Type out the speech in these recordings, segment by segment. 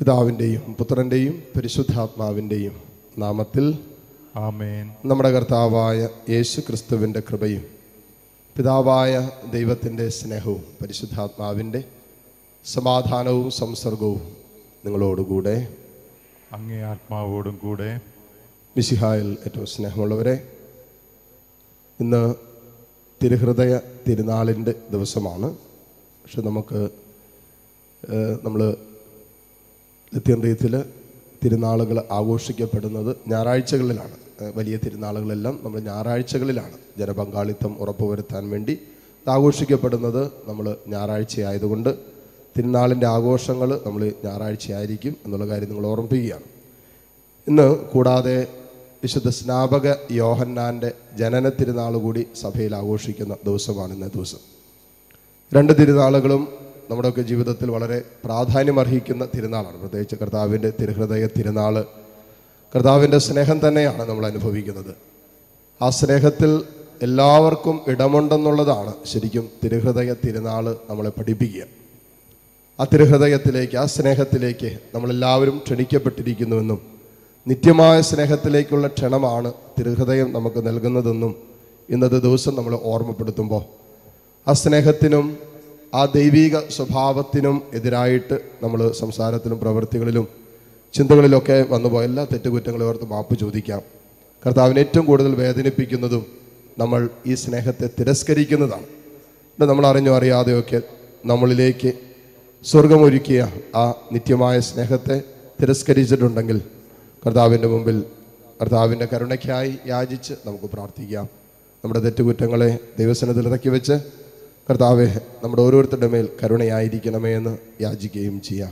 പിതാവിൻ്റെയും പുത്രൻ്റെയും പരിശുദ്ധാത്മാവിൻ്റെയും നാമത്തിൽ ആമേൻ. നമ്മുടെ കർത്താവായ യേശു ക്രിസ്തുവിൻ്റെ കൃപയും പിതാവായ ദൈവത്തിൻ്റെ സ്നേഹവും പരിശുദ്ധാത്മാവിൻ്റെ സമാധാനവും സംസർഗവും നിങ്ങളോടുകൂടെ അങ്ങേ ആത്മാവോടും കൂടെ. മിശിഹായിൽ ഏറ്റവും സ്നേഹമുള്ളവരെ, ഇന്ന് തിരുഹൃദയ തിരുനാളിൻ്റെ ദിവസമാണ്. പക്ഷെ നമ്മൾ ലത്തീൻ തിരുനാളുകൾ ആഘോഷിക്കപ്പെടുന്നത് ഞായറാഴ്ചകളിലാണ്. വലിയ തിരുനാളുകളെല്ലാം നമ്മൾ ഞായറാഴ്ചകളിലാണ്. ജനപങ്കാളിത്തം ഉറപ്പുവരുത്താൻ വേണ്ടി ആഘോഷിക്കപ്പെടുന്നത് നമ്മൾ ഞായറാഴ്ചയായതുകൊണ്ട് തിരുനാളിൻ്റെ ആഘോഷങ്ങൾ നമ്മൾ ഞായറാഴ്ചയായിരിക്കും എന്നുള്ള കാര്യം നിങ്ങൾ ഓർമ്മിപ്പിക്കുകയാണ്. ഇന്ന് കൂടാതെ വിശുദ്ധ സ്നാപക യോഹന്നാൻ്റെ ജനന തിരുനാൾ കൂടി സഭയിൽ ആഘോഷിക്കുന്ന ദിവസമാണ് ഇന്നേ ദിവസം. രണ്ട് തിരുനാളുകളും നമ്മുടെയൊക്കെ ജീവിതത്തിൽ വളരെ പ്രാധാന്യമർഹിക്കുന്ന തിരുനാളാണ്. പ്രത്യേകിച്ച് കർത്താവിൻ്റെ തിരുഹൃദയ തിരുനാൾ, കർത്താവിൻ്റെ സ്നേഹം തന്നെയാണ് നമ്മൾ അനുഭവിക്കുന്നത്. ആ സ്നേഹത്തിൽ എല്ലാവർക്കും ഇടമുണ്ടെന്നുള്ളതാണ് ശരിക്കും തിരുഹൃദയ തിരുനാൾ നമ്മളെ പഠിപ്പിക്കുക. ആ തിരുഹൃദയത്തിലേക്ക്, ആ സ്നേഹത്തിലേക്ക് നമ്മളെല്ലാവരും ക്ഷണിക്കപ്പെട്ടിരിക്കുന്നുവെന്നും നിത്യമായ സ്നേഹത്തിലേക്കുള്ള ക്ഷണമാണ് തിരുഹൃദയം നമുക്ക് നൽകുന്നതെന്നും ഇന്നത്തെ ദിവസം നമ്മൾ ഓർമ്മപ്പെടുത്തുമ്പോൾ ആ സ്നേഹത്തിനും ആ ദൈവിക സ്വഭാവത്തിനും എതിരായിട്ട് നമ്മൾ സംസാരത്തിലും പ്രവൃത്തികളിലും ചിന്തകളിലൊക്കെ വന്നുപോയ എല്ലാ തെറ്റുകുറ്റങ്ങളെ ഓർത്ത് മാപ്പ് ചോദിക്കാം. കർത്താവിനെ ഏറ്റവും കൂടുതൽ വേദനിപ്പിക്കുന്നതും നമ്മൾ ഈ സ്നേഹത്തെ തിരസ്കരിക്കുന്നതാണ്. നമ്മൾ അറിഞ്ഞോ അറിയാതെയൊക്കെ നമ്മളിലേക്ക് സ്വർഗമൊരുക്കിയ ആ നിത്യമായ സ്നേഹത്തെ തിരസ്കരിച്ചിട്ടുണ്ടെങ്കിൽ കർത്താവിൻ്റെ മുമ്പിൽ കർത്താവിൻ്റെ കരുണയ്ക്കായി യാചിച്ച് നമുക്ക് പ്രാർത്ഥിക്കാം. നമ്മുടെ തെറ്റുകുറ്റങ്ങളെ ദൈവസന്നിധിയിൽ ഇറക്കി വെച്ച് കർത്താവെ നമ്മുടെ ഓരോരുത്തരുടെ മേൽ കരുണയായിരിക്കണമേ എന്ന് യാചിക്കുകയും ചെയ്യാം.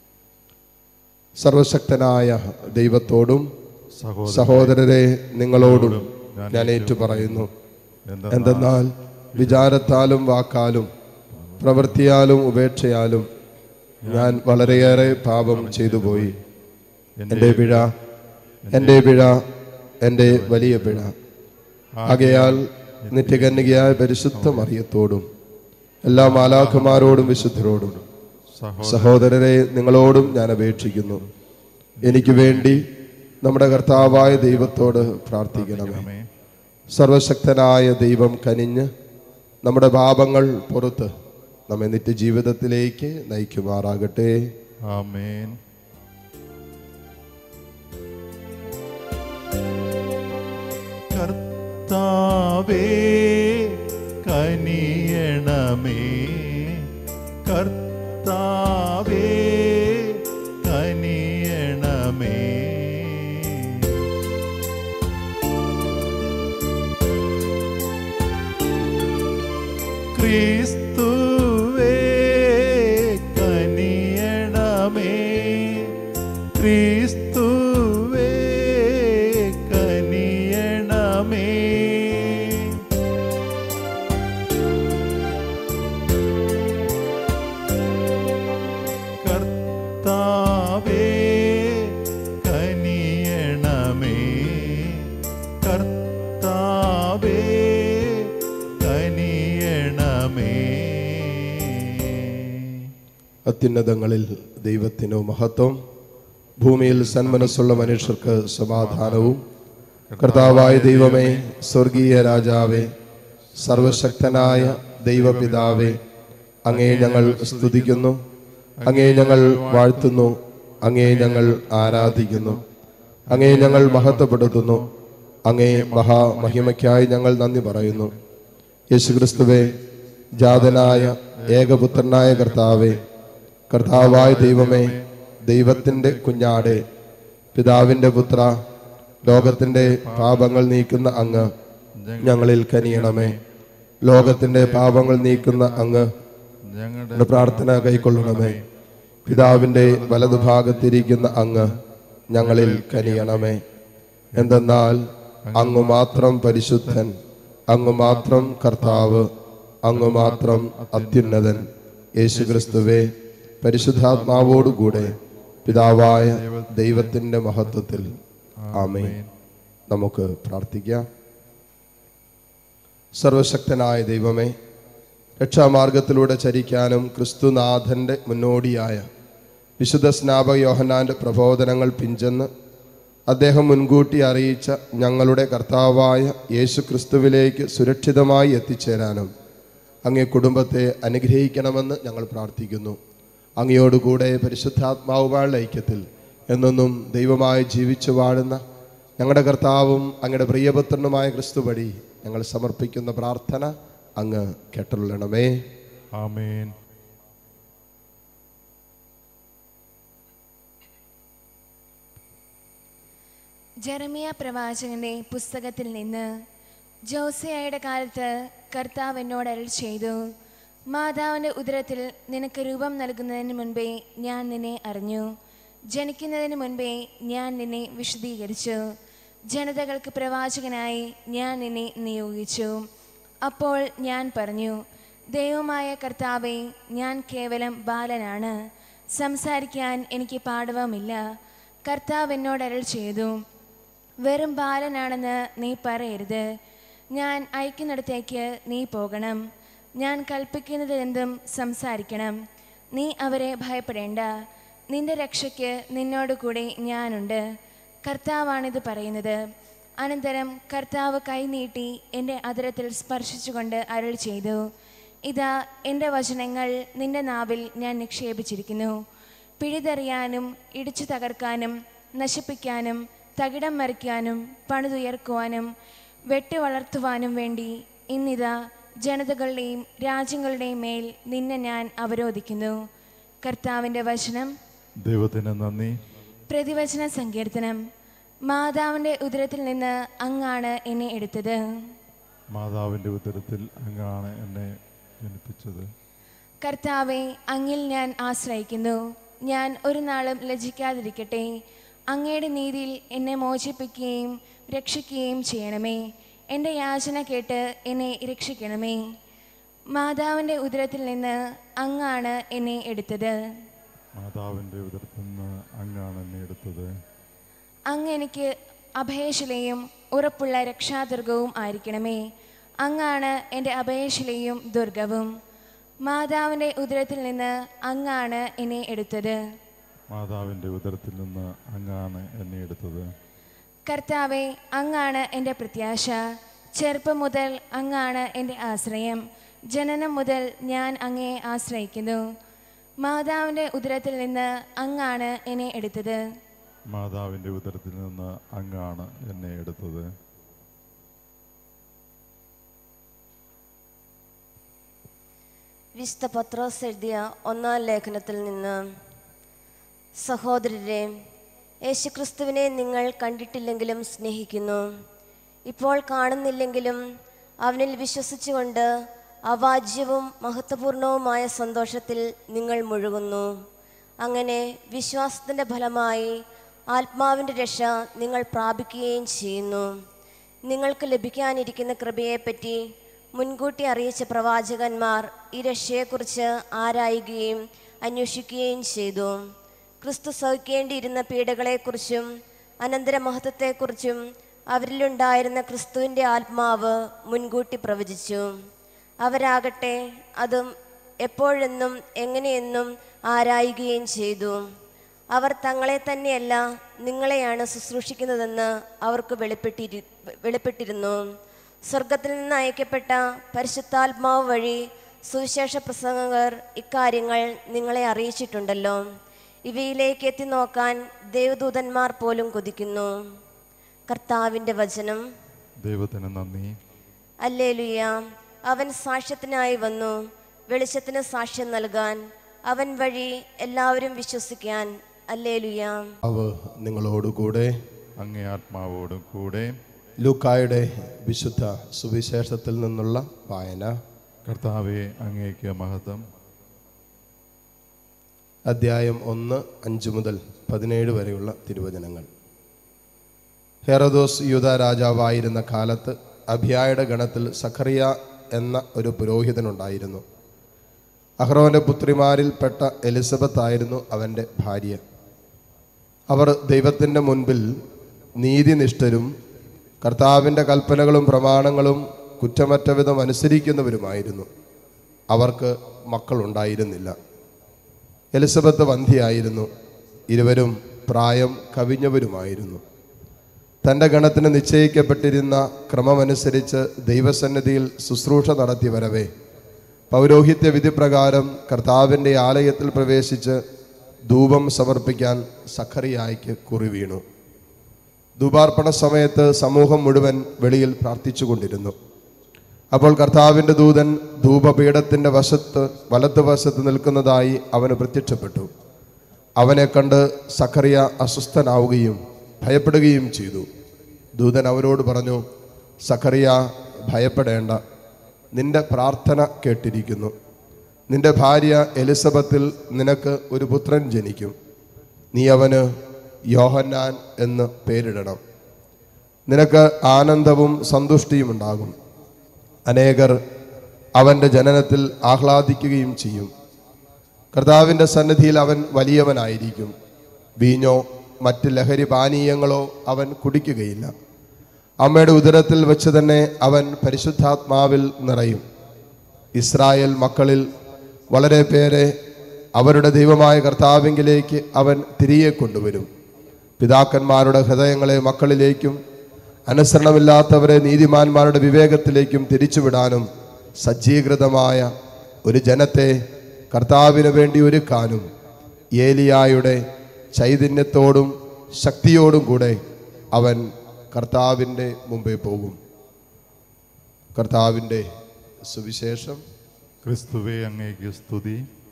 സർവശക്തനായ ദൈവത്തോടും സഹോദരരെ നിങ്ങളോടും ഞാൻ ഏറ്റുപറയുന്നു. എന്തെന്നാൽ വിചാരത്താലും വാക്കാലും പ്രവൃത്തിയാലും ഉപേക്ഷയാലും ഞാൻ വളരെയേറെ പാപം ചെയ്തു പോയി. എൻ്റെ പിഴ, എൻ്റെ വലിയ പിഴ. ആകയാൽ നിത്യകന്യകയായ പരിശുദ്ധ മറിയത്തോടും എല്ലാ മാലാഖമാരോടും വിശുദ്ധരോടും സഹോദരരെ നിങ്ങളോടും ഞാൻ അപേക്ഷിക്കുന്നു, എനിക്ക് വേണ്ടി നമ്മുടെ കർത്താവായ ദൈവത്തോട് പ്രാർത്ഥിക്കണമേ. സർവശക്തനായ ദൈവം കനിഞ്ഞ് നമ്മുടെ പാപങ്ങൾ പുറത്ത് നമ്മെ നിത്യജീവിതത്തിലേക്ക് നയിക്കുമാറാകട്ടെ. ആമേൻ. കർത്താവേ കനിയണമേ, കർത്താവേ കനിയണമേ. ക്രിസ്തുവേ കനിയണമേ, ക്രിസ്തുവേ കനിയണമേ. കർത്താവേ കനിയണമേ, കർത്താവേ കനിയണമേ. അത്യുന്നതങ്ങളിൽ ദൈവത്തിനു മഹത്വം, ഭൂമിയിൽ സന്മനസ്സുള്ള മനുഷ്യർക്ക് സമാധാനവും. കർത്താവായ ദൈവമേ, സ്വർഗീയ രാജാവേ, സർവശക്തനായ ദൈവപിതാവേ, അങ്ങയെ ഞങ്ങൾ സ്തുതിക്കുന്നു, അങ്ങയെ ഞങ്ങൾ വാഴ്ത്തുന്നു, അങ്ങയെ ഞങ്ങൾ ആരാധിക്കുന്നു, അങ്ങയെ ഞങ്ങൾ മഹത്വപ്പെടുത്തുന്നു, അങ്ങയെ മഹാമഹിമയ്ക്കായി ഞങ്ങൾ നന്ദി പറയുന്നു. യേശുക്രിസ്തുവേ, ജാതനായ ഏകപുത്രനായ കർത്താവേ, കർത്താവായ ദൈവമേ, ദൈവത്തിൻ്റെ കുഞ്ഞാടെ, പിതാവിൻ്റെ പുത്ര, ലോകത്തിൻ്റെ പാപങ്ങൾ നീക്കുന്ന അങ്ങ് ഞങ്ങളിൽ കനിയണമേ. ലോകത്തിൻ്റെ പാപങ്ങൾ നീക്കുന്ന അങ്ങ് ഞങ്ങളുടെ പ്രാർത്ഥന കൈക്കൊള്ളണമേ. പിതാവിൻ്റെ വലതുഭാഗത്തിരിക്കുന്ന അങ്ങ് ഞങ്ങളിൽ കനിയണമേ. എന്തെന്നാൽ അങ്ങ് മാത്രം പരിശുദ്ധൻ, അങ്ങ് മാത്രം കർത്താവ്, അങ്ങ് മാത്രം അത്യുന്നതൻ. യേശുക്രിസ്തുവേ, പരിശുദ്ധാത്മാവോടുകൂടെ പിതാവായ ദൈവത്തിൻ്റെ മഹത്വത്തിൽ ആമേൻ. നമുക്ക് പ്രാർത്ഥിക്കാം. സർവശക്തനായ ദൈവമേ, രക്ഷാമാർഗത്തിലൂടെ ചരിക്കാനും ക്രിസ്തുനാഥൻ്റെ മുന്നോടിയായ വിശുദ്ധ സ്നാപക യോഹന്നാൻ്റെ പ്രബോധനങ്ങൾ പിഞ്ചെന്ന് അദ്ദേഹം മുൻകൂട്ടി അറിയിച്ച ഞങ്ങളുടെ കർത്താവായ യേശു ക്രിസ്തുവിലേക്ക് സുരക്ഷിതമായി എത്തിച്ചേരാനും അങ്ങേ കുടുംബത്തെ അനുഗ്രഹിക്കണമെന്ന് ഞങ്ങൾ പ്രാർത്ഥിക്കുന്നു. അങ്ങയോടുകൂടെ പരിശുദ്ധാത്മാവുമായുള്ള ഐക്യത്തിൽ എന്നെന്നും ദൈവമായി ജീവിച്ചു വാഴുന്ന ഞങ്ങളുടെ കർത്താവും അങ്ങയുടെ പ്രിയപുത്രനുമായ ക്രിസ്തു വഴി ഞങ്ങൾ സമർപ്പിക്കുന്ന പ്രാർത്ഥന അങ്ങ് കേട്ടരുളണമേ. ആമേൻ. ജെറമിയ പ്രവാചകന്റെ പുസ്തകത്തിൽ നിന്ന്. ജോസിയായുടെ കാലത്ത് കർത്താവ് എന്നോട് അരുൾ ചെയ്തു, മാതാവിൻ്റെ ഉദരത്തിൽ നിനക്ക് രൂപം നൽകുന്നതിന് മുൻപേ ഞാൻ നിന്നെ അറിഞ്ഞു, ജനിക്കുന്നതിന് മുൻപേ ഞാൻ നിന്നെ വിശദീകരിച്ചു, ജനതകൾക്ക് പ്രവാചകനായി ഞാൻ നിന്നെ നിയോഗിച്ചു. അപ്പോൾ ഞാൻ പറഞ്ഞു, ദൈവമായ കർത്താവേ, ഞാൻ കേവലം ബാലനാണ്, സംസാരിക്കാൻ എനിക്ക് പാടവമില്ല. കർത്താവ് എന്നോട് അരുൾ ചെയ്തു, വെറും ബാലനാണെന്ന് നീ പറയരുത്. ഞാൻ അയക്കുന്നിടത്തേക്ക് നീ പോകണം. ഞാൻ കൽപ്പിക്കുന്നത് എന്തും സംസാരിക്കണം. നീ അവരെ ഭയപ്പെടേണ്ട. നിന്റെ രക്ഷയ്ക്ക് നിന്നോട് കൂടെ ഞാനുണ്ട്. കർത്താവാണിത് പറയുന്നത്. അനന്തരം കർത്താവ് കൈനീട്ടി എൻ്റെ അധരത്തിൽ സ്പർശിച്ചുകൊണ്ട് അരുൾ ചെയ്തു, ഇതാ എൻ്റെ വചനങ്ങൾ നിന്റെ നാവിൽ ഞാൻ നിക്ഷേപിച്ചിരിക്കുന്നു. പിഴുതെറിയാനും ഇടിച്ചു തകർക്കാനും നശിപ്പിക്കാനും തകിടം മറിക്കാനും പണിതുയർക്കുവാനും വെട്ടി വളർത്തുവാനും വേണ്ടി ഇന്നിതാ ജനതകളുടെയും രാജ്യങ്ങളുടെയും മേൽ നിന്നെ ഞാൻ അവരോധിക്കുന്നു. കർത്താവിൻ്റെ വചനം. ദൈവത്തിന് നന്ദി. പ്രതിവചന സങ്കീർത്തനം. മാതാവിൻ്റെ ഉദരത്തിൽ നിന്ന് അങ്ങാണ് എന്നെ എടുത്തത്. മാതാവിൻ്റെ ഉദരത്തിൽ അങ്ങാണ് എന്നെ ജനിപ്പിച്ചത്. കർത്താവെ, അങ്ങിൽ ഞാൻ ആശ്രയിക്കുന്നു. ഞാൻ ഒരു നാളും ലജ്ജിക്കാതിരിക്കട്ടെ. അങ്ങയുടെ നീതിയിൽ എന്നെ മോചിപ്പിക്കുകയും രക്ഷിക്കുകയും ചെയ്യണമേ. എൻ്റെ യാചന കേട്ട് എന്നെ രക്ഷിക്കണമേ. മാതാവിൻ്റെ ഉദരത്തിൽ നിന്ന് അങ്ങാണ് എന്നെ എടുത്തത്. മാതാവിൻ്റെ ഉദരത്തിൽ നിന്ന് അങ്ങാണ് എന്നെ എടുത്തത്. അങ്ങ് എനിക്ക് അഭയശിലയും ഉറപ്പുള്ള രക്ഷാദുർഗവും ആയിരിക്കണമേ. അങ്ങാണ് എൻ്റെ അഭയശിലയും ദുർഗവും. മാതാവിൻ്റെ ഉദരത്തിൽ നിന്ന് അങ്ങാണ് എന്നെ എടുത്തത്. മാതാവിൻ്റെ ഉദരത്തിൽ നിന്ന് അങ്ങാണ് എന്നെ എടുത്തത്. കർത്താവെ, അങ്ങാണ് എൻ്റെ പ്രത്യാശ. ചെറുപ്പം മുതൽ അങ്ങാണ് എൻ്റെ ആശ്രയം. ജനനം മുതൽ ഞാൻ അങ്ങയെ ആശ്രയിക്കുന്നു. മാതാവിൻ്റെ ഉദരത്തിൽ നിന്ന് അങ്ങാണ് എന്നെ എടുത്തത്. മാതാവിൻ്റെ ഉദരത്തിൽ നിന്ന് അങ്ങാണ് എന്നെ എടുത്തത്. വിശുദ്ധ പത്രോസ് എഴുതിയ 1-ാം ലേഖനത്തിൽ നിന്ന്. സഹോദരരെ, യേശുക്രിസ്തുവിനെ നിങ്ങൾ കണ്ടിട്ടില്ലെങ്കിലും സ്നേഹിക്കുന്നു. ഇപ്പോൾ കാണുന്നില്ലെങ്കിലും അവനിൽ വിശ്വസിച്ചുകൊണ്ട് അവാജ്യവും മഹത്വപൂർണവുമായ സന്തോഷത്തിൽ നിങ്ങൾ മുഴുകുന്നു. അങ്ങനെ വിശ്വാസത്തിൻ്റെ ഫലമായി ആത്മാവിൻ്റെ രക്ഷ നിങ്ങൾ പ്രാപിക്കുകയും ചെയ്യുന്നു. നിങ്ങൾക്ക് ലഭിക്കാനിരിക്കുന്ന കൃപയെപ്പറ്റി മുൻകൂട്ടി അറിയിച്ച പ്രവാചകന്മാർ ഈ രക്ഷയെക്കുറിച്ച് ആരായുകയും അന്വേഷിക്കുകയും ചെയ്തു. ക്രിസ്തു സഹിക്കേണ്ടിയിരുന്ന പീഡകളെക്കുറിച്ചും അനന്തരമഹത്വത്തെക്കുറിച്ചും അവരിലുണ്ടായിരുന്ന ക്രിസ്തുവിൻ്റെ ആത്മാവ് മുൻകൂട്ടി പ്രവചിച്ചു. അവരാകട്ടെ അതും എപ്പോഴെന്നും എങ്ങനെയെന്നും ആരായുകയും ചെയ്തു. അവർ തങ്ങളെ തന്നെയല്ല നിങ്ങളെയാണ് ശുശ്രൂഷിക്കുന്നതെന്ന് അവർക്ക് വെളിപ്പെട്ടിരുന്നു. സ്വർഗത്തിൽ നിന്ന് അയക്കപ്പെട്ട പരിശുദ്ധാത്മാവ് വഴി സുവിശേഷ പ്രസംഗകർ ഇക്കാര്യങ്ങൾ നിങ്ങളെ അറിയിച്ചിട്ടുണ്ടല്ലോ. ഇവയിലേക്ക് എത്തി നോക്കാൻ ദേവദൂതന്മാർ പോലും കൊതിക്കുന്നു. കർത്താവിൻ്റെ വചനം. ദൈവത്തിന് നന്ദി. ഹല്ലേലൂയ. അവൻ സാക്ഷ്യത്തിനായി വന്നു, വെളിച്ചത്തിന് സാക്ഷ്യം നൽകാൻ, അവൻ വഴി എല്ലാവരും വിശ്വസിക്കാൻ. ഹല്ലേലൂയ. നിങ്ങളോടുകൂടെ അങ്ങേ ആത്മാവോടും കൂടെ. ലൂക്കായുടെ വിശുദ്ധ സുവിശേഷത്തിൽ നിന്നുള്ള വായന. കർത്താവെ, അങ്ങേക്ക് മഹത്വം. അധ്യായം 1, 5 മുതൽ 17 വരെയുള്ള തിരുവചനങ്ങൾ. ഹെറോദോസ് യൂദാ രാജാവായിരുന്ന കാലത്ത് അബിയായുടെ ഗണത്തിൽ സഖറിയ എന്ന ഒരു പുരോഹിതനുണ്ടായിരുന്നു. അഹ്റോന്റെ പുത്രിമാരിൽപ്പെട്ട എലിസബത്ത് ആയിരുന്നു അവൻ്റെ ഭാര്യ. അവർ ദൈവത്തിൻ്റെ മുൻപിൽ നീതിനിഷ്ഠരും കർത്താവിൻ്റെ കൽപ്പനകളും പ്രമാണങ്ങളും കുറ്റമറ്റ വിധം അനുസരിക്കുന്നവരുമായിരുന്നു. അവർക്ക് മക്കളുണ്ടായിരുന്നില്ല. എലിസബത്ത് വന്ധ്യയായിരുന്നു. ഇരുവരും പ്രായം കവിഞ്ഞവരുമായിരുന്നു. തൻ്റെ ഗണത്തിന് നിശ്ചയിക്കപ്പെട്ടിരുന്ന ക്രമമനുസരിച്ച് ദൈവസന്നിധിയിൽ ശുശ്രൂഷ നടത്തി വരവേ പൗരോഹിത്യ വിധിപ്രകാരം കർത്താവിൻ്റെ ആലയത്തിൽ പ്രവേശിച്ച് ധൂപം സമർപ്പിക്കാൻ സഖറിയായ്ക്ക് കുറി വീണു. ധൂപാർപ്പണ സമയത്ത് സമൂഹം മുഴുവൻ വെളിയിൽ പ്രാർത്ഥിച്ചുകൊണ്ടിരുന്നു. അപ്പോൾ കർത്താവിൻ്റെ ദൂതൻ ധൂപപീഠത്തിൻ്റെ വലതുവശത്ത് നിൽക്കുന്നതായി അവന് പ്രത്യക്ഷപ്പെട്ടു. അവനെ കണ്ട് സഖറിയ അസ്വസ്ഥനാവുകയും ഭയപ്പെടുകയും ചെയ്തു. ദൂതൻ അവരോട് പറഞ്ഞു, സഖറിയ, ഭയപ്പെടേണ്ട, നിന്റെ പ്രാർത്ഥന കേട്ടിരിക്കുന്നു. നിന്റെ ഭാര്യ എലിസബത്തിൽ നിനക്ക് ഒരു പുത്രൻ ജനിക്കും. നീ അവന് യോഹന്നാൻ എന്ന് പേരിടണം. നിനക്ക് ആനന്ദവും സന്തുഷ്ടിയും ഉണ്ടാകും. അനേകർ അവൻ്റെ ജനനത്തിൽ ആഹ്ലാദിക്കുകയും ചെയ്യും. കർത്താവിൻ്റെ സന്നിധിയിൽ അവൻ വലിയവനായിരിക്കും. വീഞ്ഞോ മറ്റ് ലഹരി പാനീയങ്ങളോ അവൻ കുടിക്കുകയില്ല. അമ്മയുടെ ഉദരത്തിൽ വെച്ച് തന്നെ അവൻ പരിശുദ്ധാത്മാവിൽ നിറയും. ഇസ്രായേൽ മക്കളിൽ വളരെ പേരെ അവരുടെ ദൈവമായ കർത്താവിങ്കിലേക്ക് അവൻ തിരികെ കൊണ്ടുവരും. പിതാക്കന്മാരുടെ ഹൃദയങ്ങളെ മക്കളിലേക്കും അനുസരണമില്ലാത്തവരെ നീതിമാന്മാരുടെ വിവേകത്തിലേക്കും തിരിച്ചുവിടാനും സജ്ജീകൃതമായ ഒരു ജനത്തെ കർത്താവിന് വേണ്ടി ഒരുക്കാനും ഏലിയായുടെ ചൈതന്യത്തോടും ശക്തിയോടും കൂടെ അവൻ കർത്താവിൻ്റെ മുമ്പേ പോകും. കർത്താവിൻ്റെ സുവിശേഷം. ക്രിസ്തുവേ, അങ്ങേക്ക് സ്തുതി.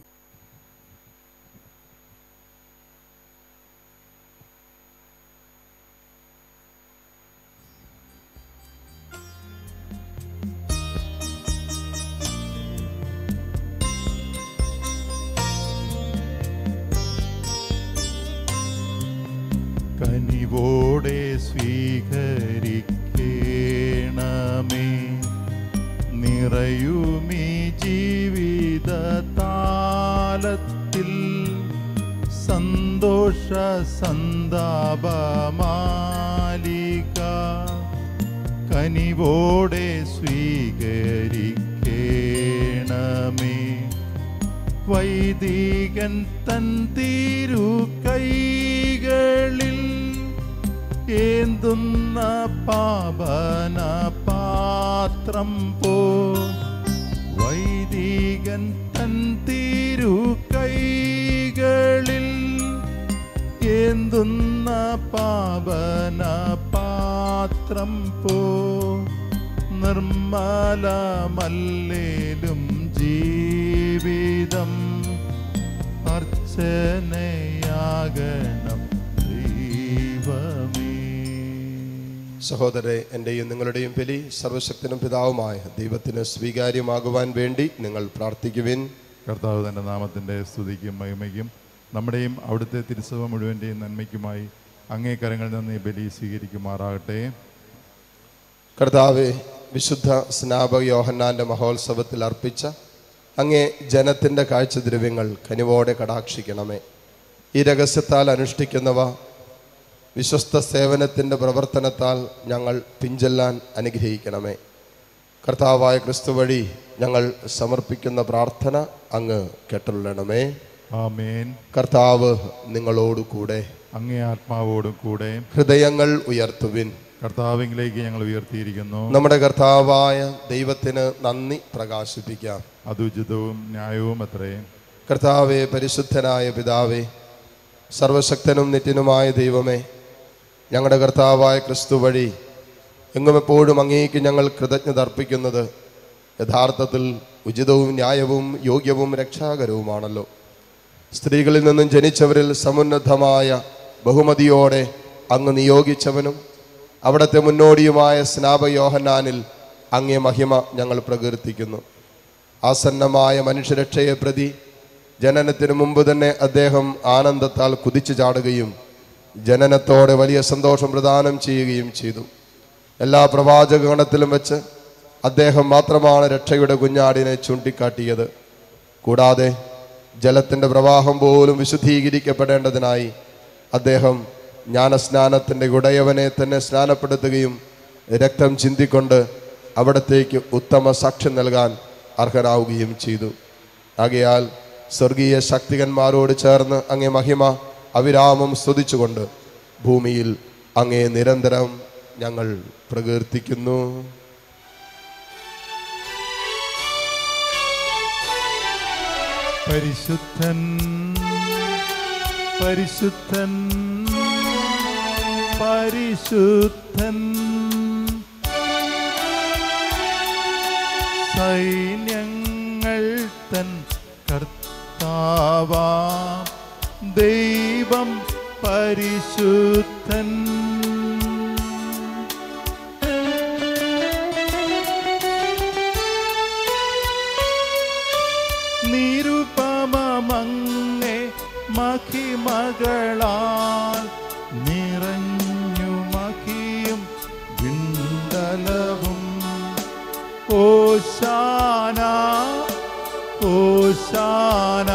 കനിവോടെ സ്വീകരിക്കണമേ നിറയുമീ ജീവിതതാലത്തിൽ സന്തോഷ സന്താപമാലിക. കനിവോടെ സ്വീകരിക്കണമേ വൈദികൻ തൻ തിരുകൈകളിൽ ഏന്തുന്ന പാപന പാത്രം പോ. വൈദികൻ തൻ തിരുകൈകളിൽ ഏന്തുന്ന പാപന പാത്രം പോ. നിർമ്മലമല്ലേലും ജീവിതം അർച്ചനയാകണം ദൈവമേ. സഹോദരരെ, എൻ്റെയും നിങ്ങളുടെയും ബലി സർവശക്തനും പിതാവുമായ ദൈവത്തിന് സ്വീകാര്യമാകുവാൻ വേണ്ടി നിങ്ങൾ പ്രാർത്ഥിക്കുവിൻ. കർത്താവ് തൻ്റെ നാമത്തിൻ്റെ സ്തുതിക്കും മഹിമയ്ക്കും നമ്മുടെയും അവിടുത്തെ തിരുസഭ മുഴുവൻ്റെയും നന്മയ്ക്കുമായി അങ്ങേ കരങ്ങളിൽ നിന്ന് ഈ ബലി സ്വീകരിക്കുമാറാകട്ടെ. കർത്താവെ, വിശുദ്ധ സ്നാപക യോഹന്നാൻ്റെ മഹോത്സവത്തിൽ അർപ്പിച്ച അങ്ങേ ജനത്തിൻ്റെ കാഴ്ചദ്രവ്യങ്ങൾ കനിവോടെ കടാക്ഷിക്കണമേ. ഈ രഹസ്യത്താൽ അനുഷ്ഠിക്കുന്നവ വിശ്വസ്ത സേവനത്തിൻ്റെ പ്രവർത്തനത്താൽ ഞങ്ങൾ പിഞ്ചെല്ലാൻ അനുഗ്രഹിക്കണമേ. കർത്താവായ ക്രിസ്തു വഴി ഞങ്ങൾ സമർപ്പിക്കുന്ന പ്രാർത്ഥന അങ്ങ് കേട്ടുള്ളണമേ. ആമേൻ. കർത്താവ് നിങ്ങളോടു കൂടെ, അങ്ങേ ആത്മാവോടും കൂടെ. ഹൃദയങ്ങൾ ഉയർത്തുവിൻ. കർത്താവിലേക്ക് ഞങ്ങൾ ഉയർത്തിയിരിക്കുന്നു. നമ്മുടെ കർത്താവായ ദൈവത്തിന് നന്ദി പ്രകാശിപ്പിക്കാം. അത് ഉചിതവും ന്യായവും അത്രേ. കർത്താവേ, പരിശുദ്ധനായ പിതാവേ, സർവശക്തനും നിത്യനുമായ ദൈവമേ, ഞങ്ങളുടെ കർത്താവായ ക്രിസ്തു വഴി എങ്ങും എപ്പോഴും അങ്ങേക്ക് ഞങ്ങൾ കൃതജ്ഞത അർപ്പിക്കുന്നത് യഥാർത്ഥത്തിൽ ഉചിതവും ന്യായവും യോഗ്യവും രക്ഷാകരവുമാണല്ലോ. സ്ത്രീകളിൽ നിന്നും ജനിച്ചവരിൽ സമുന്നതമായ ബഹുമതിയോടെ അങ്ങ് നിയോഗിച്ചവനും അവിടുത്തെ മുന്നോടിയുമായ സ്നാപക യോഹന്നാനിൽ അങ്ങേ മഹിമ ഞങ്ങൾ പ്രകീർത്തിക്കുന്നു. ആസന്നമായ മനുഷ്യരക്ഷയെ പ്രതി ജനനത്തിനു മുമ്പ് തന്നെ അദ്ദേഹം ആനന്ദത്താൽ കുതിച്ചു ചാടുകയും ജനനത്തോടെ വലിയ സന്തോഷം പ്രദാനം ചെയ്യുകയും ചെയ്തു. എല്ലാ പ്രവാചകഗണത്തിലും വെച്ച് അദ്ദേഹം മാത്രമാണ് രക്ഷയുടെ കുഞ്ഞാടിനെ ചൂണ്ടിക്കാട്ടിയത്. കൂടാതെ ജലത്തിൻ്റെ പ്രവാഹം പോലും വിശുദ്ധീകരിക്കപ്പെടേണ്ടതിനായി അദ്ദേഹം ജ്ഞാനസ്നാനത്തിൻ്റെ ഉടയവനെ തന്നെ സ്നാനപ്പെടുത്തുകയും രക്തം ചിന്തിക്കൊണ്ട് അവിടത്തേക്ക് ഉത്തമ സാക്ഷ്യം നൽകാൻ അർഹനാവുകയും ചെയ്തു. ആകയാൽ സ്വർഗീയ ശക്തികന്മാരോട് ചേർന്ന് അങ്ങേ മഹിമ അവിരാമം സ്തുതിച്ചുകൊണ്ട് ഭൂമിയിൽ അങ്ങേ നിരന്തരം ഞങ്ങൾ പ്രകീർത്തിക്കുന്നു. പരിശുദ്ധൻ പരിശുദ്ധൻ പരിശുദ്ധൻ സൈന്യങ്ങൾ തൻ കർത്താവാം ദൈവം പരിശുദ്ധൻ. നിരുപമങ്ങേ മഹിമകളാൽ നിറഞ്ഞു മഹിയും വിണ്ടലവും. ഓശാന ഓശാന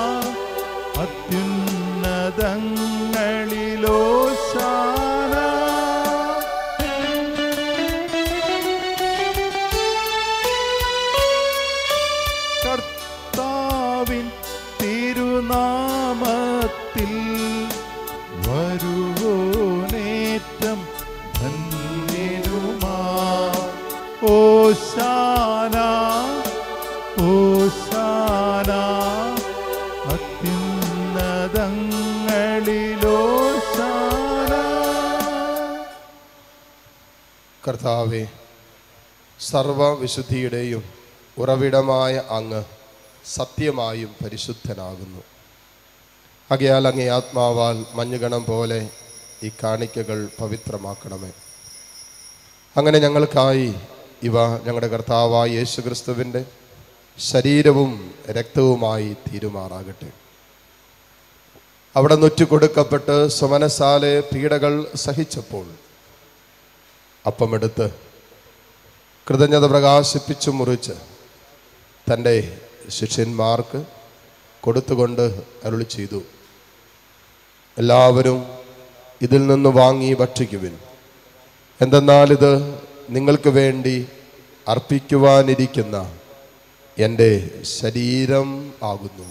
അത്യുന്നതങ്ങളിലോശാന. കർത്താവിൻ തിരുനാമത്തിൽ വരുവോനേറ്റം ധന്യനുമാ. ഓശാന ഓശാന അത്യുന്നതങ്ങളിലോശാന. കർത്താവേ, സർവവിശുദ്ധിയുടെയും ഉറവിടമായ അങ്ങ് സത്യമായും പരിശുദ്ധനാകുന്നു. ആകയാൽ അങ്ങേ ആത്മാവാൽ മഞ്ഞുകണം പോലെ ഈ കാണിക്കകൾ പവിത്രമാക്കണമേ. അങ്ങനെ ഞങ്ങൾക്കായി ഇവ ഞങ്ങളുടെ കർത്താവായ യേശുക്രിസ്തുവിൻ്റെ ശരീരവും രക്തവുമായി തീരുമാറാകട്ടെ. അവിടെ നൊറ്റുകൊടുക്കപ്പെട്ട് സ്വമനസാലെ പീഡകൾ സഹിച്ചപ്പോൾ അപ്പമെടുത്ത് കൃതജ്ഞത പ്രകാശിപ്പിച്ചു മുറിച്ച് തൻ്റെ ശിഷ്യന്മാർക്ക് കൊടുത്തുകൊണ്ട് അരുളി ചെയ്തു, എല്ലാവരും ഇതിൽ നിന്ന് വാങ്ങി ഭക്ഷിക്കുവിൻ. എന്തെന്നാൽ ഇത് നിങ്ങൾക്ക് വേണ്ടി അർപ്പിക്കുവാനിരിക്കുന്ന എൻ്റെ ശരീരം ആകുന്നു.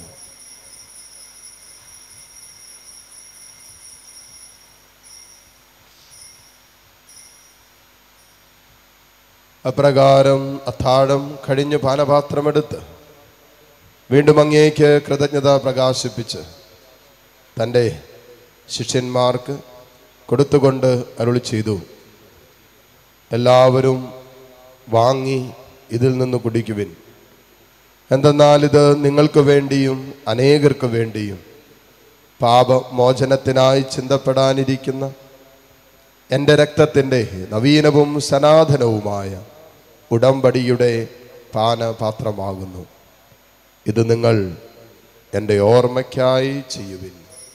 അപ്രകാരം അത്താഴം കഴിഞ്ഞ് പാനപാത്രമെടുത്ത് വീണ്ടും അങ്ങേക്ക് കൃതജ്ഞത പ്രകാശിപ്പിച്ച് തൻ്റെ ശിഷ്യന്മാർക്ക് കൊടുത്തുകൊണ്ട് അരുളി ചെയ്തു, എല്ലാവരും വാങ്ങി ഇതിൽ നിന്ന് കുടിക്കുവിൻ. എന്തെന്നാൽ ഇത് നിങ്ങൾക്ക് വേണ്ടിയും അനേകർക്ക് വേണ്ടിയും പാപമോചനത്തിനായി ചിന്തപ്പെടാനിരിക്കുന്ന എൻ്റെ രക്തത്തിൻ്റെ നവീനവും സനാതനവുമായ ഉടമ്പടിയുടെ പാനപാത്രമാകുന്നു. ഇത് നിങ്ങൾ എൻ്റെ ഓർമ്മയ്ക്കായി ചെയ്യുവിൻ.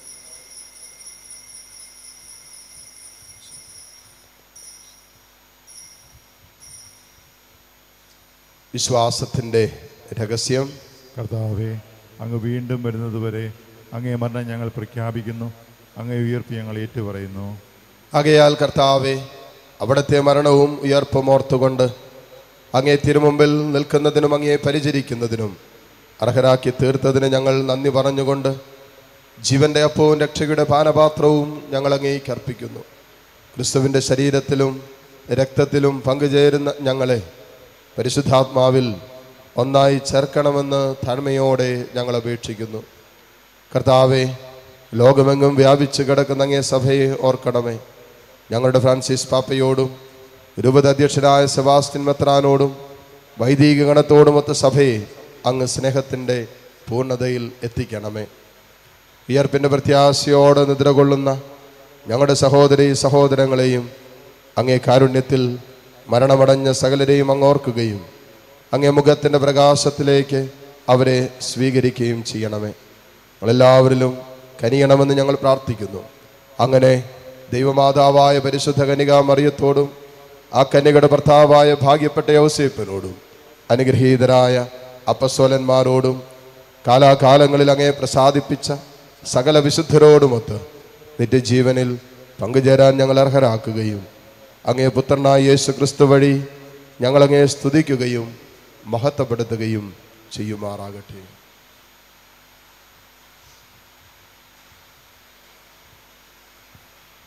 വിശ്വാസത്തിൻ്റെ രഹസ്യം. കർത്താവേ, അങ്ങ് വീണ്ടും വരുന്നതുവരെ അങ്ങേ മരണം ഞങ്ങൾ പ്രഖ്യാപിക്കുന്നു, അങ്ങേ ഉയർപ്പ് ഞങ്ങൾ ഏറ്റുപറയുന്നു. ആകയാൽ കർത്താവേ, അവിടുത്തെ മരണവും ഉയർപ്പും ഓർത്തുകൊണ്ട് അങ്ങേ തിരുമുമ്പിൽ നിൽക്കുന്നതിനും അങ്ങേ പരിചരിക്കുന്നതിനും അർഹരാക്കി തീർത്തതിന് ഞങ്ങൾ നന്ദി പറഞ്ഞുകൊണ്ട് ജീവന്റെ അപ്പവും രക്ഷയുടെ പാനപാത്രവും ഞങ്ങൾ അങ്ങേക്ക് അർപ്പിക്കുന്നു. ക്രിസ്തുവിൻ്റെ ശരീരത്തിലും രക്തത്തിലും പങ്കുചേരുന്ന ഞങ്ങളെ പരിശുദ്ധാത്മാവിൽ ഒന്നായി ചേർക്കണമെന്ന് താഴ്മയോടെ ഞങ്ങൾ അപേക്ഷിക്കുന്നു. കർത്താവെ, ലോകമെങ്ങും വ്യാപിച്ചു കിടക്കുന്ന അങ്ങേ സഭയെ ഓർക്കണമേ. ഞങ്ങളുടെ ഫ്രാൻസിസ് പാപ്പയോടും രൂപത അധ്യക്ഷനായ സെബാസ്റ്റ്യൻ മെത്രാനോടും വൈദിക ഗണത്തോടുമൊത്ത സഭയെ അങ്ങ് സ്നേഹത്തിൻ്റെ പൂർണ്ണതയിൽ എത്തിക്കണമേ. ഉയർപ്പിൻ്റെ പ്രത്യാശയോടെ നിദ്ര കൊള്ളുന്ന ഞങ്ങളുടെ സഹോദരി സഹോദരങ്ങളെയും അങ്ങേ കാരുണ്യത്തിൽ മരണമടഞ്ഞ സകലരെയും അങ്ങോർക്കുകയും അങ്ങേ മുഖത്തിൻ്റെ പ്രകാശത്തിലേക്ക് അവരെ സ്വീകരിക്കുകയും ചെയ്യണമേ. ഞങ്ങളെല്ലാവരിലും കനിയണമെന്ന് ഞങ്ങൾ പ്രാർത്ഥിക്കുന്നു. അങ്ങനെ ദൈവമാതാവായ പരിശുദ്ധ കന്യകാ മറിയത്തോടും ആ കന്യകയുടെ ഭർത്താവായ ഭാഗ്യപ്പെട്ട യൗസേപ്പിനോടും അനുഗ്രഹീതരായ അപ്പസ്തോലന്മാരോടും കാലാകാലങ്ങളിൽ അങ്ങേ പ്രസാദിപ്പിച്ച സകല വിശുദ്ധരോടുമൊത്ത് നിത്യജീവനിൽ പങ്കുചേരാൻ ഞങ്ങൾ അർഹരാക്കുകയും അങ്ങേ പുത്രനായ യേശു ക്രിസ്തു വഴി ഞങ്ങളങ്ങേ സ്തുതിക്കുകയും മഹത്വപ്പെടുത്തുകയും ചെയ്യുമാറാകട്ടെ.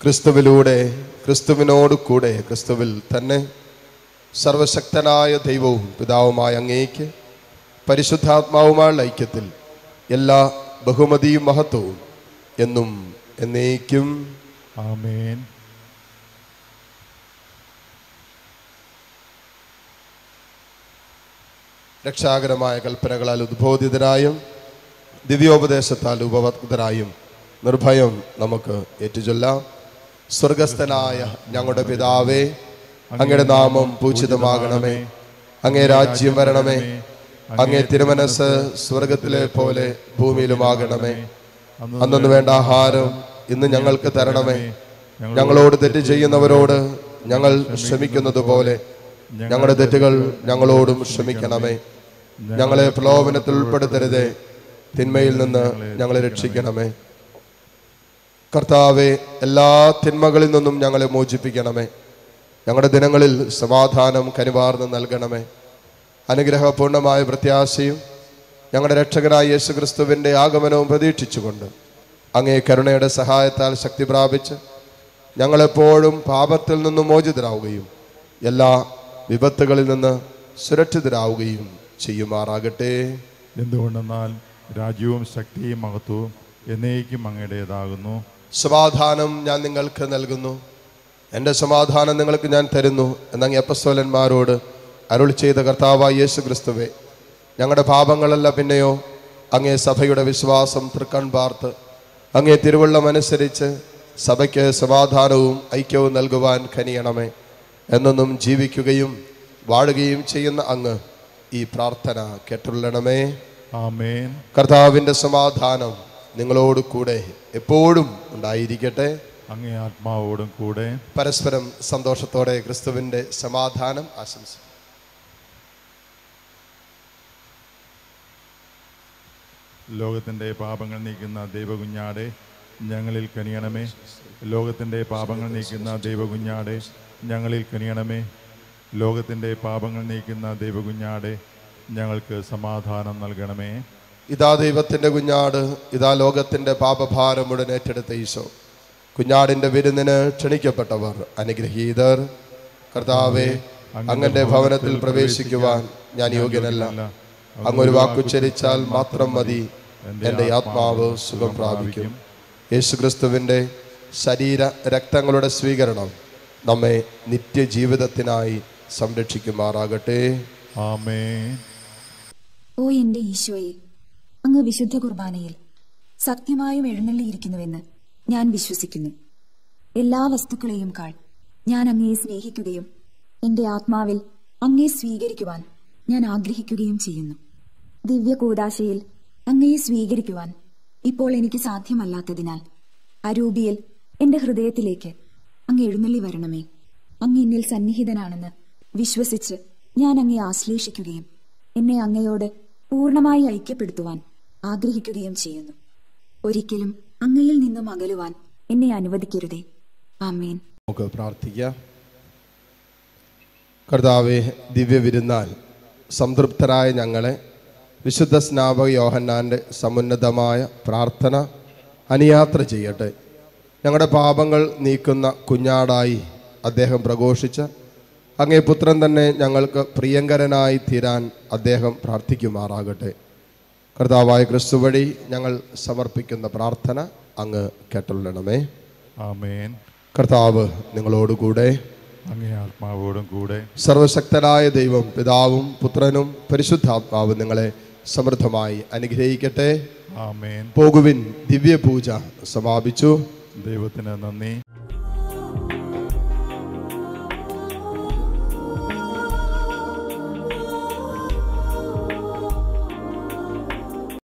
ക്രിസ്തുവിലൂടെ, ക്രിസ്തുവിനോട് കൂടെ, ക്രിസ്തുവിൽ തന്നെ സർവശക്തനായ ദൈവവും പിതാവുമായ അങ്ങേക്ക് പരിശുദ്ധാത്മാവുമായുള്ള ഐക്യത്തിൽ എല്ലാ ബഹുമതിയും മഹത്വവും എന്നും എന്നേക്കും ആമേൻ. രക്ഷാകരമായ കൽപ്പനകളാൽ ഉദ്ബോധിതരായും ദിവ്യോപദേശത്താൽ ഉപവക്തരായും നിർഭയം നമുക്ക് ഏറ്റുചൊല്ലാം. സ്വർഗസ്ഥനായ ഞങ്ങളുടെ പിതാവേ, അങ്ങയുടെ നാമം പൂജിതമാകണമേ, അങ്ങേ രാജ്യം വരണമേ, അങ്ങേ തിരുമനസ് സ്വർഗത്തിലെ പോലെ ഭൂമിയിലുമാകണമേ. അന്നു വേണ്ട ആഹാരം ഇന്ന് ഞങ്ങൾക്ക് തരണമേ. ഞങ്ങളോട് തെറ്റ് ചെയ്യുന്നവരോട് ഞങ്ങൾ ക്ഷമിക്കുന്നത് പോലെ ഞങ്ങളുടെ തെറ്റുകൾ ഞങ്ങളോടും ക്ഷമിക്കണമേ. ഞങ്ങളെ പ്രലോഭനത്തിൽ ഉൾപ്പെടുത്തരുതേ, തിന്മയിൽ നിന്ന് ഞങ്ങളെ രക്ഷിക്കണമേ. കർത്താവെ, എല്ലാ തിന്മകളിൽ നിന്നും ഞങ്ങളെ മോചിപ്പിക്കണമേ. ഞങ്ങളുടെ ദിനങ്ങളിൽ സമാധാനം കനിവാർന്ന് നൽകണമേ. അനുഗ്രഹപൂർണമായ പ്രത്യാശയും ഞങ്ങളുടെ രക്ഷകനായ യേശുക്രിസ്തുവിൻ്റെ ആഗമനവും പ്രതീക്ഷിച്ചുകൊണ്ട് അങ്ങേ കരുണയുടെ സഹായത്താൽ ശക്തി പ്രാപിച്ച് ഞങ്ങളെപ്പോഴും പാപത്തിൽ നിന്നും മോചിതരാവുകയും എല്ലാ വിപത്തുകളിൽ നിന്ന് സുരക്ഷിതരാവുകയും ചെയ്യുമാറാകട്ടെ. എന്തുകൊണ്ടെന്നാൽ രാജ്യവും ശക്തിയും മഹത്വവും എന്നേക്കും അങ്ങയുടേതാകുന്നു. സമാധാനം ഞാൻ നിങ്ങൾക്ക് നൽകുന്നു, എൻ്റെ സമാധാനം നിങ്ങൾക്ക് ഞാൻ തരുന്നു എന്നങ്ങ് അപ്പസ്തോലന്മാരോട് അരുളി ചെയ്ത കർത്താവായ യേശു ക്രിസ്തുവേ, ഞങ്ങളുടെ പാപങ്ങളല്ല പിന്നെയോ അങ്ങേ സഭയുടെ വിശ്വാസം തൃക്കൺ പാർത്ത് അങ്ങേ തിരുവള്ളമനുസരിച്ച് സഭയ്ക്ക് സമാധാനവും ഐക്യവും നൽകുവാൻ കനിയണമേ. എന്നൊന്നും ജീവിക്കുകയും വാഴുകയും ചെയ്യുന്ന അങ്ങ് ഈ പ്രാർത്ഥന കേട്ടുള്ളണമേ. ആമേൻ. കർത്താവിൻ്റെ സമാധാനം നിങ്ങളോട് കൂടെ എപ്പോഴും ഉണ്ടായിരിക്കട്ടെ. അങ്ങേ ആത്മാവോടും കൂടെ. പരസ്പരം സന്തോഷത്തോടെ ക്രിസ്തുവിൻ്റെ സമാധാനം ആശംസിക്കും. ലോകത്തിൻ്റെ പാപങ്ങൾ നീക്കുന്ന ദൈവകുഞ്ഞാടെ ഞങ്ങളിൽ കനിയണമേ. ലോകത്തിൻ്റെ പാപങ്ങൾ നീക്കുന്ന ദൈവകുഞ്ഞാടെ ഞങ്ങളിൽ കനിയണമേ. ലോകത്തിൻ്റെ പാപങ്ങൾ നീക്കുന്ന ദൈവകുഞ്ഞാടെ ഞങ്ങൾക്ക് സമാധാനം നൽകണമേ. ഇതാ ദൈവത്തിൻ്റെ കുഞ്ഞാട്, ഇതാ ലോകത്തിൻ്റെ പാപഭാരം മുഴുവൻ ഏറ്റെടുത്ത ഈശോ. കുഞ്ഞാടിൻ്റെ വിരുന്നിന് ക്ഷണിക്കപ്പെട്ടവർ അനുഗ്രഹീതർ. കർത്താവെ, അങ്ങന്റെ ഭവനത്തിൽ പ്രവേശിക്കുവാൻ ഞാൻ യോഗ്യനല്ല. അങ്ങൊരു വാക്കുച്ചരിച്ചാൽ മാത്രം മതി, എൻ്റെ ആത്മാവ് സുഖം പ്രാപിക്കും. യേശുക്രിസ്തുവിൻ്റെ ശരീര രക്തങ്ങളുടെ സ്വീകരണം നമ്മെ നിത്യജീവിതത്തിനായി സംരക്ഷിക്കുമാറാകട്ടെ. ആമേൻ. ഓ എന്റെ ഈശോയെ, അങ്ങ് വിശുദ്ധ കുർബാനയിൽ സത്യമായും എഴുന്നള്ളിയിരിക്കുന്നുവെന്ന് ഞാൻ വിശ്വസിക്കുന്നു. എല്ലാ വസ്തുക്കളെയും കാൾ ഞാൻ അങ്ങയെ സ്നേഹിക്കുകയും എന്റെ ആത്മാവിൽ അങ്ങയെ സ്വീകരിക്കുവാൻ ഞാൻ ആഗ്രഹിക്കുകയും ചെയ്യുന്നു. ദിവ്യ കൂദാശയിൽ അങ്ങയെ സ്വീകരിക്കുവാൻ ഇപ്പോൾ എനിക്ക് സാധ്യമല്ലാത്തതിനാൽ അരൂപിയിൽ എന്റെ ഹൃദയത്തിലേക്ക് അങ്ങ് എഴുന്നള്ളി വരണമേ. അങ്ങ് എന്നിൽ സന്നിഹിതനാണെന്ന് വിശ്വസിച്ച് ഞാൻ അങ്ങയെ ആശ്ലേഷിക്കുകയും എന്നെ അങ്ങയോട് പൂർണ്ണമായി ഐക്യപ്പെടുത്തുവാൻ ആഗ്രഹിക്കുകയും ചെയ്യുന്നു. ഒരിക്കലും അങ്ങയിൽ നിന്നും അകലുവാൻ എന്നെ അനുവദിക്കരുതേ. ആമേൻ. നമുക്ക് പ്രാർത്ഥിക്കാം. കർത്താവേ, ദിവ്യവിരുന്നാൽ സംതൃപ്തരായ ഞങ്ങളെ വിശുദ്ധ സ്നാപക യോഹന്നാൻ്റെ സമുന്നതമായ പ്രാർത്ഥന അനുയാത്ര ചെയ്യട്ടെ. ഞങ്ങളുടെ പാപങ്ങൾ നീക്കുന്ന കുഞ്ഞാടായി അദ്ദേഹം പ്രഘോഷിച്ച അങ്ങേ പുത്രൻ തന്നെ ഞങ്ങൾക്ക് പ്രിയങ്കരനായി തീരാൻ അദ്ദേഹം പ്രാർത്ഥിക്കുമാറാകട്ടെ. കർത്താവായ ക്രിസ്തു വഴി ഞങ്ങൾ സമർപ്പിക്കുന്ന പ്രാർത്ഥന അങ്ങ് കേട്ടുള്ളണമേ. ആമേൻ. കർത്താവ് നിങ്ങളോടുകൂടെ. അങ്ങേ ആത്മാവോടും കൂടെ. സർവശക്തനായ ദൈവം പിതാവും പുത്രനും പരിശുദ്ധാത്മാവും നിങ്ങളെ സമൃദ്ധമായി അനുഗ്രഹിക്കട്ടെ. ആമേൻ. പോകുവിൻ, ദിവ്യപൂജ സമാപിച്ചു. ദൈവത്തിന് നന്ദി.